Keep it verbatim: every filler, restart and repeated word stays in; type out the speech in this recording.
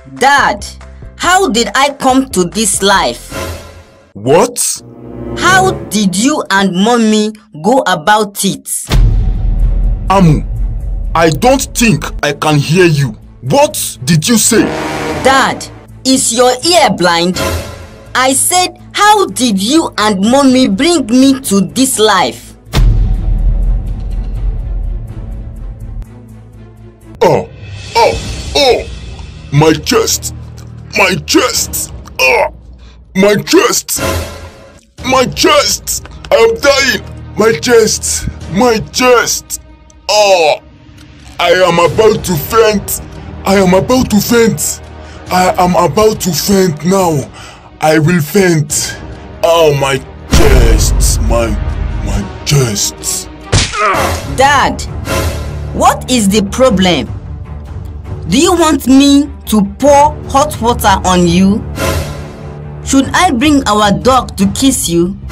Dad, how did I come to this life? What? How did you and mommy go about it? Amu, I don't think I can hear you. What did you say? Dad, is your ear blind? I said, how did you and mommy bring me to this life? Oh, oh, oh, my chest, my chest, oh, my chest, my chest, I am dying, my chest, my chest, oh, I am about to faint, I am about to faint, I am about to faint now, I will faint, oh, my chest, my, my chest. Dad, what is the problem? Do you want me to pour hot water on you? Should I bring our dog to kiss you?